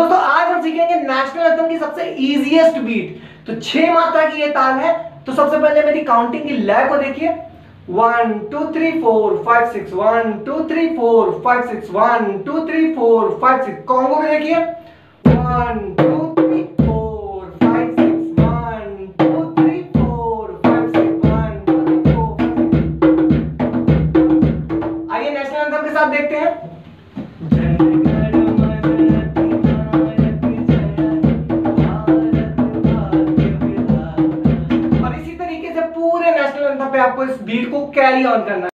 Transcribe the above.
दोस्तों आज हम सीखेंगे नेशनल एंथम की सबसे इजीएस्ट बीट। तो 6 मात्रा की ये ताल है। तो सबसे पहले मेरी काउंटिंग की लय को देखिए, 1 2 3 4 5 6, 1 2 3 4 5 6, 1 2 3 4 5 6। कॉन्गो में देखिए, 1 2 3 4 5 6, 1 2 3 4 5 6, 1 2 3 4। आइए नेशनल एंथम के साथ देखते हैं। पूरे नेशनल एंथम पे आपको इस बीट को कैरी ऑन करना है।